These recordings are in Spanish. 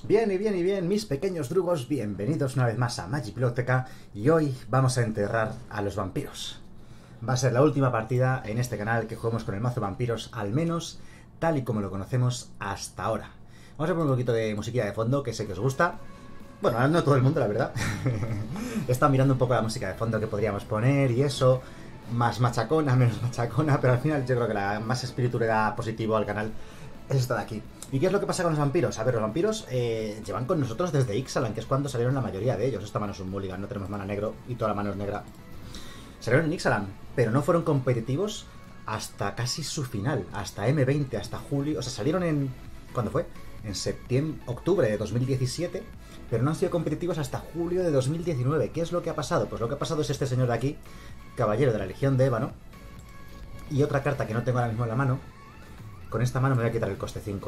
Bien, mis pequeños drugos, bienvenidos una vez más a Magic Biblioteca y hoy vamos a enterrar a los vampiros. Va a ser la última partida en este canal que juguemos con el mazo vampiros, al menos tal y como lo conocemos hasta ahora. Vamos a poner un poquito de musiquilla de fondo, que sé que os gusta. Bueno, no todo el mundo, la verdad. He estado mirando un poco la música de fondo que podríamos poner y eso, más machacona, menos machacona, pero al final yo creo que la más espíritu le da positivo al canal es esta de aquí. ¿Y qué es lo que pasa con los vampiros? A ver, los vampiros llevan con nosotros desde Ixalan, que es cuando salieron la mayoría de ellos. Esta mano es un mulligan, no tenemos mana negro y toda la mano es negra. Salieron en Ixalan, pero no fueron competitivos hasta casi su final, hasta M20, hasta julio. O sea, salieron en... ¿cuándo fue? En septiembre, octubre de 2017, pero no han sido competitivos hasta julio de 2019. ¿Qué es lo que ha pasado? Pues lo que ha pasado es este señor de aquí, caballero de la Legión de Ébano, y otra carta que no tengo ahora mismo en la mano. Con esta mano me voy a quitar el coste 5,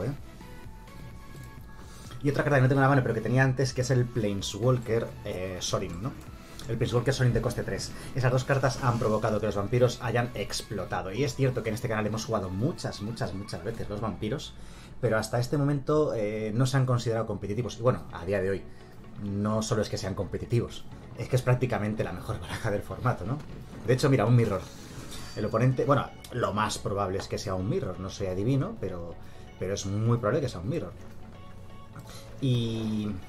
Y otra carta que no tengo en la mano, pero que tenía antes, que es el Planeswalker Sorin, ¿no? El Planeswalker Sorin de coste 3. Esas dos cartas han provocado que los vampiros hayan explotado. Y es cierto que en este canal hemos jugado muchas veces los vampiros, pero hasta este momento no se han considerado competitivos. Y bueno, a día de hoy, no solo es que sean competitivos, es que es prácticamente la mejor baraja del formato, ¿no? De hecho, mira, un mirror. El oponente, bueno, lo más probable es que sea un mirror, no soy adivino, pero es muy probable que sea un mirror. Y...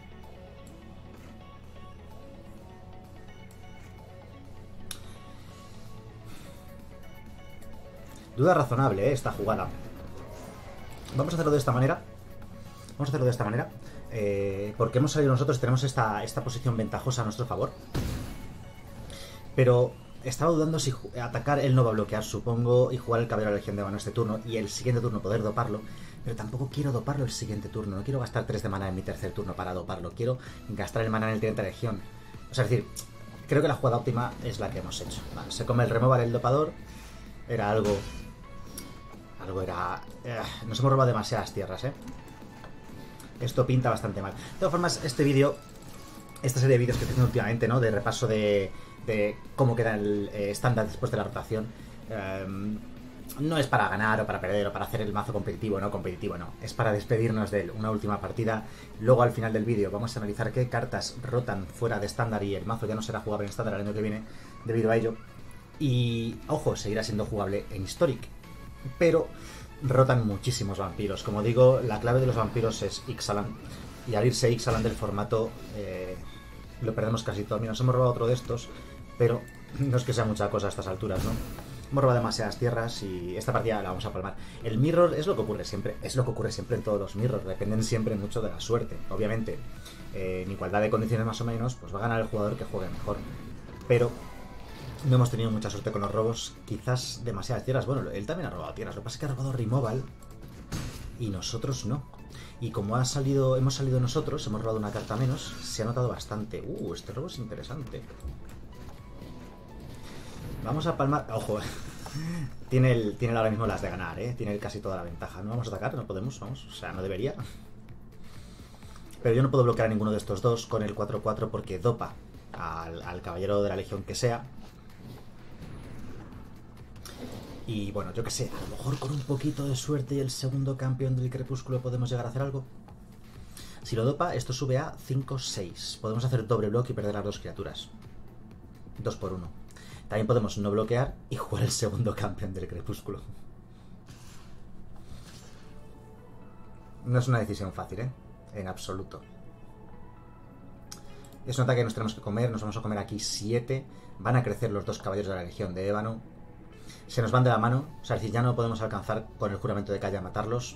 duda razonable, esta jugada. Vamos a hacerlo de esta manera. Porque hemos salido nosotros y tenemos esta posición ventajosa a nuestro favor. Pero... estaba dudando si atacar, él no va a bloquear, supongo, y jugar el caballero de la Legión de Ébano este turno, y el siguiente turno poder doparlo, pero tampoco quiero doparlo el siguiente turno, no quiero gastar 3 de mana en mi tercer turno para doparlo, quiero gastar el mana en el teniente de Legión. O sea, es decir, creo que la jugada óptima es la que hemos hecho. Vale, se come el removal el dopador, era algo era... nos hemos robado demasiadas tierras, Esto pinta bastante mal. De todas formas, esta serie de vídeos que estoy haciendo últimamente, ¿no? De repaso de cómo queda el estándar después de la rotación, no es para ganar o para perder o para hacer el mazo competitivo, no, es para despedirnos de él, una última partida. Luego al final del vídeo vamos a analizar qué cartas rotan fuera de estándar y el mazo ya no será jugable en estándar el año que viene debido a ello. Y, ojo, seguirá siendo jugable en Historic, pero rotan muchísimos vampiros. Como digo, la clave de los vampiros es Ixalan, y al irse Ixalan del formato lo perdemos casi todo. Mira, nos hemos robado otro de estos, pero no es que sea mucha cosa a estas alturas, ¿no? Hemos robado demasiadas tierras y esta partida la vamos a palmar. El mirror es lo que ocurre siempre, en todos los mirrors, dependen siempre mucho de la suerte. Obviamente, en igualdad de condiciones más o menos, pues va a ganar el jugador que juegue mejor. Pero no hemos tenido mucha suerte con los robos, quizás demasiadas tierras. Bueno, él también ha robado tierras, lo que pasa es que ha robado removal y nosotros no. Y como hemos salido nosotros, hemos robado una carta menos, se ha notado bastante. Este robo es interesante. Vamos a palmar... ojo, tiene ahora mismo las de ganar, tiene casi toda la ventaja. No vamos a atacar, no podemos, vamos, o sea, no debería. Pero yo no puedo bloquear a ninguno de estos dos con el 4-4 porque dopa al caballero de la Legión que sea. Y bueno, yo qué sé, a lo mejor con un poquito de suerte y el segundo campeón del crepúsculo podemos llegar a hacer algo. Si lo dopa, esto sube a 5-6. Podemos hacer doble bloque y perder las dos criaturas. 2 por 1. También podemos no bloquear y jugar el segundo campeón del crepúsculo. No es una decisión fácil, en absoluto. Es un ataque que nos tenemos que comer. Nos vamos a comer aquí 7. Van a crecer los dos caballeros de la Legión de Ébano. Se nos van de la mano, o sea, es decir, ya no podemos alcanzar con el juramento de Kaya a matarlos.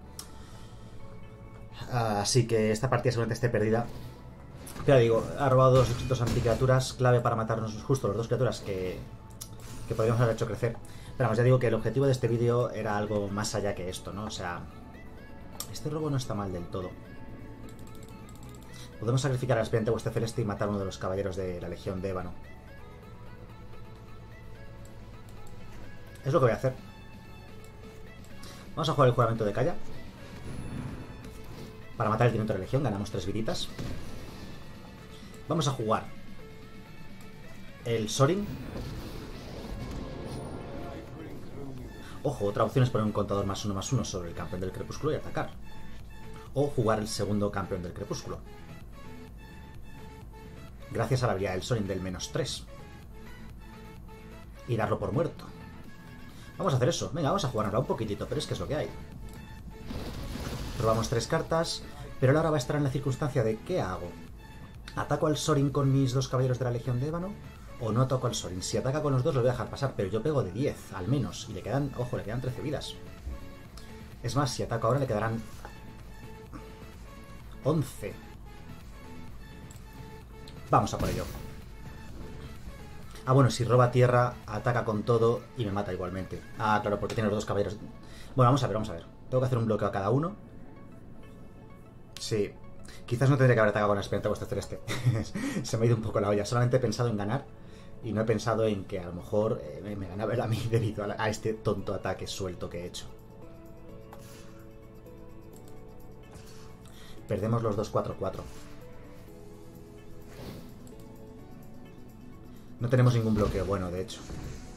Así que esta partida seguramente esté perdida. Pero digo, ha robado dos anticriaturas, clave para matarnos justo los dos criaturas que podríamos haber hecho crecer. Pero vamos, ya digo que el objetivo de este vídeo era algo más allá que esto, ¿no? O sea, este robo no está mal del todo. Podemos sacrificar al aspirante hueste celeste y matar a uno de los caballeros de la Legión de Ébano. Es lo que voy a hacer. Vamos a jugar el juramento de Kaya. Para matar el teniente de la Legión, ganamos 3 viditas. Vamos a jugar el Sorin. Ojo, otra opción es poner un contador +1/+1 sobre el campeón del crepúsculo y atacar. o jugar el segundo campeón del crepúsculo. Gracias a la habilidad del Sorin del -3. Y darlo por muerto. Vamos a hacer eso. Venga, vamos a jugárnosla un poquitito, pero es que es lo que hay. Robamos 3 cartas, pero ahora va a estar en la circunstancia de ¿qué hago? ¿Ataco al Sorin con mis 2 caballeros de la Legión de Ébano? ¿O no ataco al Sorin? Si ataca con los 2 lo voy a dejar pasar, pero yo pego de 10, al menos. Y le quedan, ojo, le quedan 13 vidas. Es más, si ataco ahora le quedarán 11. Vamos a por ello. Ah, bueno, si roba tierra, ataca con todo y me mata igualmente. Ah, claro, porque tiene los 2 caballeros. Bueno, vamos a ver, vamos a ver. Tengo que hacer un bloqueo a cada uno. Sí. Quizás no tendría que haber atacado con la Espineta Vuestra Celeste. Se me ha ido un poco la olla. Solamente he pensado en ganar y no he pensado en que a lo mejor me ganaba él a mí debido a este tonto ataque suelto que he hecho. Perdemos los 2-4-4. No tenemos ningún bloqueo bueno, de hecho.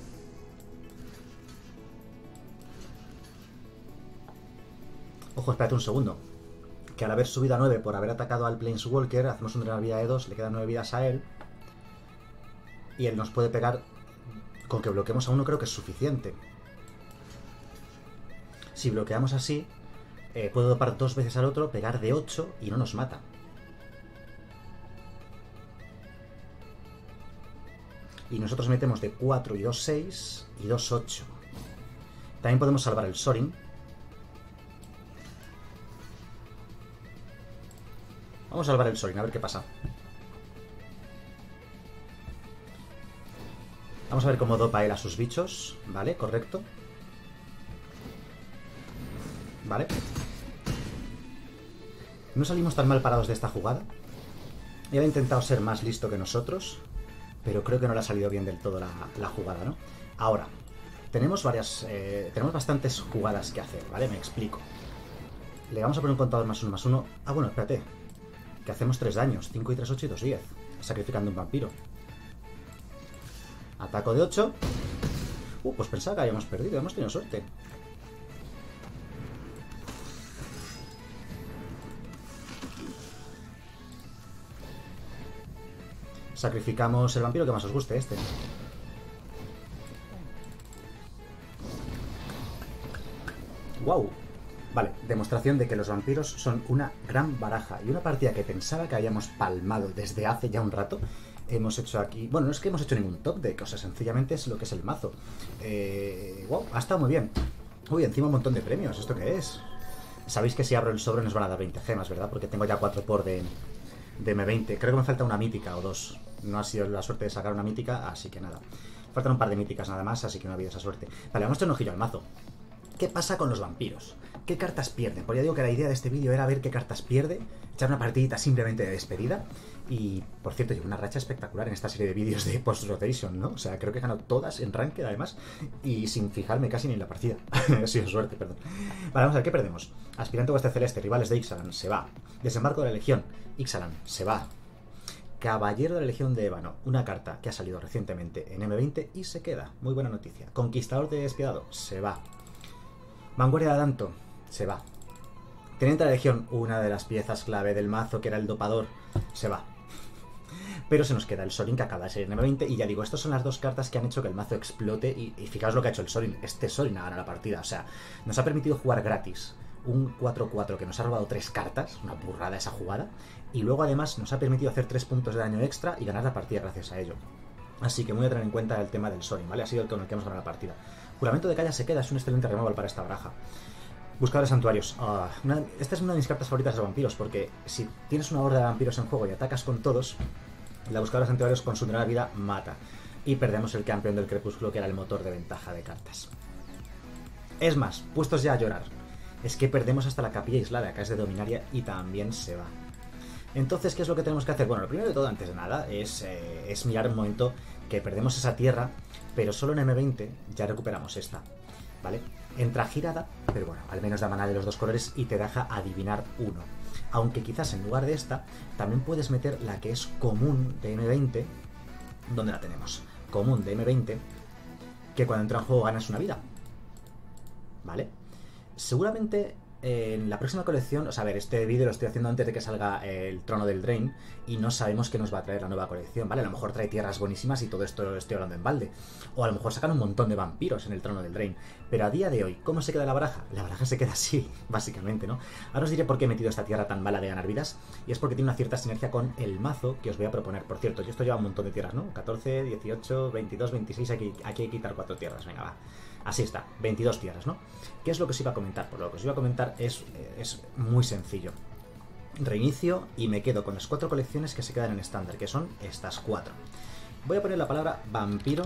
Ojo, espérate un segundo. Que al haber subido a 9 por haber atacado al Planeswalker, hacemos una vida de 2, le quedan 9 vidas a él. Y él nos puede pegar. Con que bloqueemos a uno creo que es suficiente. Si bloqueamos así, puedo dopar 2 veces al otro, pegar de 8 y no nos mata. Y nosotros metemos de 4 y 2, 6 y 2, 8. También podemos salvar el Sorin. Vamos a salvar el Sorin, a ver qué pasa. Vamos a ver cómo dopa él a sus bichos. Vale, correcto. Vale. No salimos tan mal parados de esta jugada. Él ha intentado ser más listo que nosotros, pero creo que no le ha salido bien del todo la jugada, ¿no? Ahora, tenemos bastantes jugadas que hacer, ¿vale? Me explico. Le vamos a poner un contador +1/+1. Ah, bueno, espérate. Que hacemos 3 daños. 5 y 3, 8 y 2, 10. Sacrificando un vampiro. Ataco de 8. Pues pensaba que habíamos perdido. Hemos tenido suerte. Sacrificamos el vampiro que más os guste, este. ¡Wow! Vale, demostración de que los vampiros son una gran baraja. Y una partida que pensaba que habíamos palmado desde hace ya un rato, hemos hecho aquí... Bueno, no es que hemos hecho ningún top deck, o sea, sencillamente es lo que es el mazo. ¡Wow! Ha estado muy bien. Uy, encima un montón de premios. ¿Esto qué es? Sabéis que si abro el sobre nos van a dar 20 gemas, ¿verdad? Porque tengo ya 4 por de M20. Creo que me falta una mítica o 2. No ha sido la suerte de sacar una mítica, así que nada. Faltan un par de míticas nada más, así que no ha habido esa suerte. Vale, vamos a echar un ojillo al mazo. ¿Qué pasa con los vampiros? ¿Qué cartas pierden? Pues ya digo que la idea de este vídeo era ver qué cartas pierde, echar una partidita simplemente de despedida. Y, por cierto, llevo una racha espectacular en esta serie de vídeos de post-rotation, ¿no? O sea, creo que he ganado todas en ranked, además, y sin fijarme casi ni en la partida. Ha sido suerte, perdón. Vale, vamos a ver, ¿qué perdemos? Aspirante Hueste Celeste, rivales de Ixalan, se va. Desembarco de la Legión, Ixalan, se va. Caballero de la Legión de Ébano, una carta que ha salido recientemente en M20 y se queda. Muy buena noticia. Conquistador de Despiadado, se va. Vanguardia de Adanto, se va. Teniente de la Legión, una de las piezas clave del mazo, que era el dopador, se va. Pero se nos queda el Sorin, que acaba de ser en M20. Y ya digo, estas son las 2 cartas que han hecho que el mazo explote. Y fijaos lo que ha hecho el Sorin. Este Sorin ha ganado la partida. O sea, nos ha permitido jugar gratis un 4-4 que nos ha robado 3 cartas. Una burrada esa jugada. Y luego además nos ha permitido hacer 3 puntos de daño extra y ganar la partida gracias a ello. Así que muy a tener en cuenta el tema del Sorin, ¿vale? Ha sido el con el que hemos ganado la partida. Juramento de Calla se queda, es un excelente removal para esta baraja. Buscador de santuarios. Esta es una de mis cartas favoritas de vampiros, porque si tienes una horda de vampiros en juego y atacas con todos, la buscadora de santuarios consumirá la vida, mata. Y perdemos el campeón del crepúsculo, que era el motor de ventaja de cartas. Es más, puestos ya a llorar, es que perdemos hasta la capilla aislada, que es de Dominaria, y también se va. Entonces, ¿qué es lo que tenemos que hacer? Bueno, lo primero de todo, antes de nada, es mirar un momento que perdemos esa tierra, pero solo en M20 ya recuperamos esta, ¿vale? Entra girada, pero bueno, al menos da maná de los 2 colores y te deja adivinar uno. Aunque quizás en lugar de esta, también puedes meter la que es común de M20. ¿Dónde la tenemos? Común de M20, que cuando entra en juego ganas una vida, ¿vale? Seguramente en la próxima colección, o sea, a ver, este vídeo lo estoy haciendo antes de que salga el Trono del Drain y no sabemos qué nos va a traer la nueva colección, ¿vale? A lo mejor trae tierras buenísimas y todo esto estoy hablando en balde. O a lo mejor sacan un montón de vampiros en el Trono del Drain. Pero a día de hoy, ¿cómo se queda la baraja? La baraja se queda así, básicamente, ¿no? Ahora os diré por qué he metido esta tierra tan mala de ganar vidas, y es porque tiene una cierta sinergia con el mazo que os voy a proponer. Por cierto, yo esto lleva un montón de tierras, ¿no? 14, 18, 22, 26, aquí hay que quitar 4 tierras, venga, va. Así está, 22 tierras, ¿no? ¿Qué es lo que os iba a comentar? Por lo que os iba a comentar es muy sencillo. Reinicio y me quedo con las 4 colecciones que se quedan en estándar, que son estas 4. Voy a poner la palabra vampiro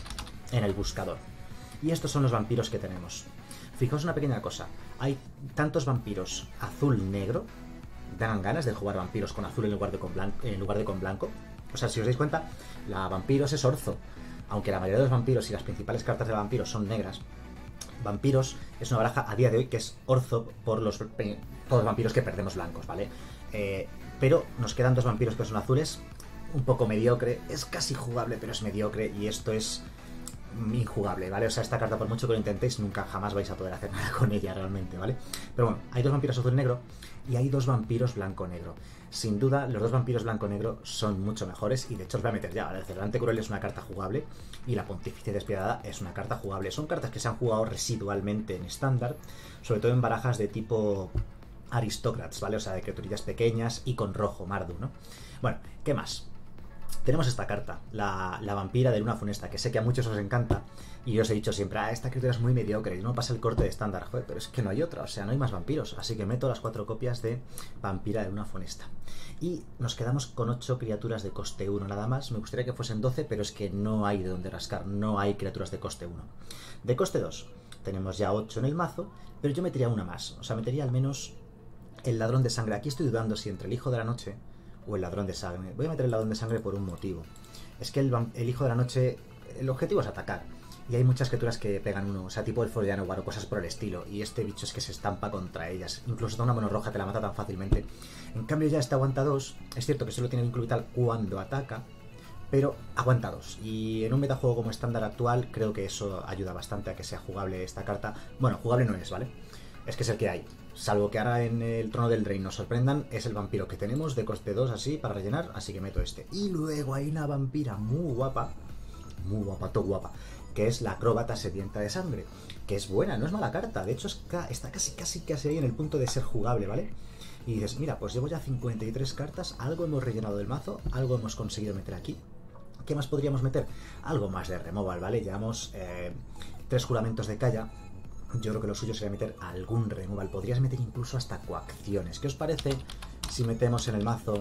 en el buscador. Y estos son los vampiros que tenemos. Fijaos una pequeña cosa. Hay tantos vampiros azul-negro. Dan ganas de jugar vampiros con azul en lugar de con blanco. O sea, si os dais cuenta, la vampiros es orzo. Aunque la mayoría de los vampiros y las principales cartas de vampiros son negras, vampiros es una baraja a día de hoy que es orzo por todos los vampiros que perdemos blancos, ¿vale? Pero nos quedan 2 vampiros que son azules, un poco mediocre, es casi jugable, pero es mediocre, y esto es injugable, ¿vale? O sea, esta carta, por mucho que lo intentéis, nunca jamás vais a poder hacer nada con ella realmente, ¿vale? Pero bueno, hay 2 vampiros azul-negro y hay 2 vampiros blanco-negro. Sin duda, los 2 vampiros blanco-negro son mucho mejores, y de hecho os voy a meter ya, ¿vale? El Cerrante Cruel es una carta jugable y la Pontificia Despiadada es una carta jugable. Son cartas que se han jugado residualmente en estándar, sobre todo en barajas de tipo Aristocrats, ¿vale? O sea, de criaturillas pequeñas y con rojo, Mardu, ¿no? Bueno, ¿qué más? Tenemos esta carta, la vampira de luna funesta, que sé que a muchos os encanta, y yo os he dicho siempre, esta criatura es muy mediocre, y no pasa el corte de estándar, joder, pero es que no hay otra, o sea, no hay más vampiros, así que meto las 4 copias de vampira de luna funesta. Y nos quedamos con 8 criaturas de coste 1 nada más. Me gustaría que fuesen 12, pero es que no hay de dónde rascar, no hay criaturas de coste 1. De coste 2, tenemos ya 8 en el mazo, pero yo metería una más, o sea, metería al menos el ladrón de sangre. Aquí estoy dudando si entre el hijo de la noche o el ladrón de sangre. Voy a meter el ladrón de sangre por un motivo. Es que el hijo de la noche, el objetivo es atacar, y hay muchas criaturas que pegan 1, o sea, tipo el Foliano o cosas por el estilo, y este bicho es que se estampa contra ellas. Incluso una mano roja te la mata tan fácilmente. En cambio ya este aguanta 2, es cierto que solo tiene vínculo vital cuando ataca, pero aguanta 2, y en un metajuego como estándar actual creo que eso ayuda bastante a que sea jugable esta carta. Bueno, jugable no es, ¿vale? Es que es el que hay. Salvo que ahora en el Trono del Drain nos sorprendan, es el vampiro que tenemos de coste 2 así para rellenar, así que meto este. Y luego hay una vampira muy guapa, todo guapa, que es la acróbata sedienta de sangre, que es buena, no es mala carta, de hecho está casi ahí en el punto de ser jugable, ¿vale? Y dices, mira, pues llevo ya 53 cartas, algo hemos rellenado del mazo, algo hemos conseguido meter aquí. ¿Qué más podríamos meter? Algo más de removal, ¿vale? Llevamos 3 juramentos de calla. Yo creo que lo suyo sería meter algún removal. Podrías meter incluso hasta coacciones. ¿Qué os parece si metemos en el mazo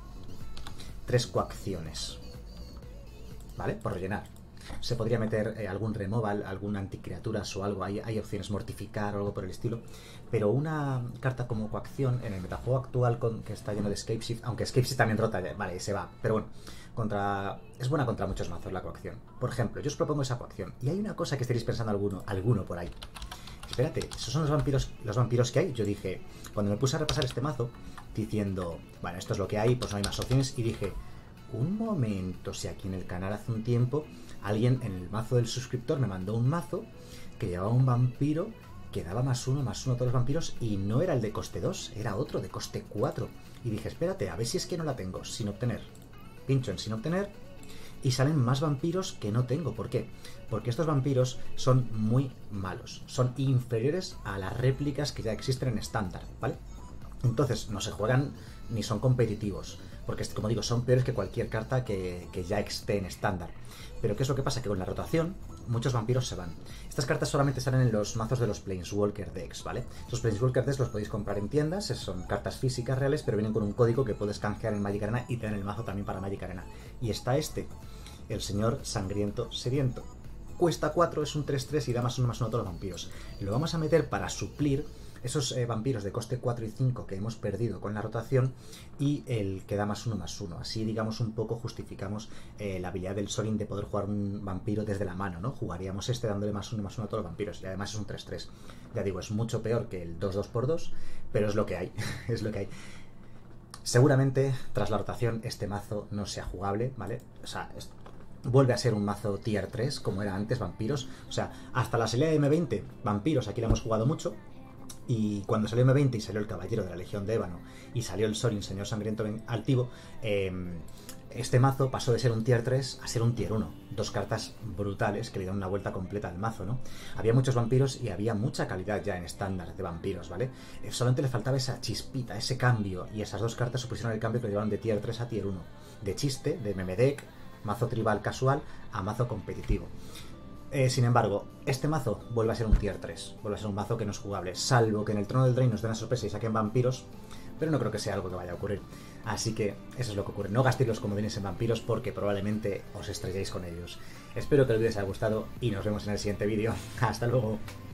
3 coacciones? ¿Vale? Por rellenar. Se podría meter algún removal, algún anticriaturas o algo. Hay opciones, mortificar o algo por el estilo. Pero una carta como coacción en el metajuego actual que está lleno de Escape Shift, aunque Escape Shift también rota, vale, se va. Pero bueno, es buena contra muchos mazos la coacción. Por ejemplo, yo os propongo esa coacción. Y hay una cosa que estaréis pensando alguno por ahí. Espérate, ¿esos son los vampiros que hay? Yo dije, cuando me puse a repasar este mazo, diciendo, bueno, esto es lo que hay, pues no hay más opciones, y dije, un momento, si aquí en el canal hace un tiempo, alguien en el mazo del suscriptor me mandó un mazo que llevaba un vampiro que daba +1/+1 a todos los vampiros, y no era el de coste 2, era otro de coste 4. Y dije, espérate, a ver si es que no la tengo, sin obtener. Pincho en sin obtener, y salen más vampiros que no tengo. ¿Por qué? Porque estos vampiros son muy malos, son inferiores a las réplicas que ya existen en estándar, ¿vale? Entonces no se juegan ni son competitivos, porque como digo, son peores que cualquier carta que ya esté en estándar. Pero ¿qué es lo que pasa? Que con la rotación muchos vampiros se van. Estas cartas solamente salen en los mazos de los Planeswalker decks, ¿vale? Esos Planeswalker decks los podéis comprar en tiendas, son cartas físicas reales, pero vienen con un código que puedes canjear en Magic Arena y tener el mazo también para Magic Arena. Y está este, el señor sangriento sediento. Cuesta 4, es un 3/3 y da +1/+1 a todos los vampiros. Lo vamos a meter para suplir esos vampiros de coste 4 y 5 que hemos perdido con la rotación, y el que da +1/+1. Así, digamos, un poco justificamos la habilidad del Sorin de poder jugar un vampiro desde la mano, ¿no? Jugaríamos este dándole +1/+1 a todos los vampiros, y además es un 3/3. Ya digo, es mucho peor que el 2/2x2, pero es lo que hay, es lo que hay. Seguramente, tras la rotación, este mazo no sea jugable, ¿vale? O sea, vuelve a ser un mazo tier 3, como era antes, vampiros. O sea, hasta la salida de M20, vampiros, aquí la hemos jugado mucho. Y cuando salió M20 y salió el Caballero de la Legión de Ébano y salió el Sorin, Señor Sangriento Altivo, este mazo pasó de ser un tier 3 a ser un tier 1. Dos cartas brutales que le dan una vuelta completa al mazo, ¿no? Había muchos vampiros y había mucha calidad ya en estándar de vampiros, ¿vale? Solamente le faltaba esa chispita, ese cambio, y esas dos cartas supusieron el cambio que lo llevaron de tier 3 a tier 1. De chiste, de meme deck, mazo tribal casual, a mazo competitivo. Sin embargo, este mazo vuelve a ser un tier 3, vuelve a ser un mazo que no es jugable, salvo que en el Trono del Drain nos den una sorpresa y saquen vampiros, pero no creo que sea algo que vaya a ocurrir. Así que eso es lo que ocurre. No gastéis los comodines en vampiros porque probablemente os estrelléis con ellos. Espero que el vídeo os haya gustado y nos vemos en el siguiente vídeo. Hasta luego.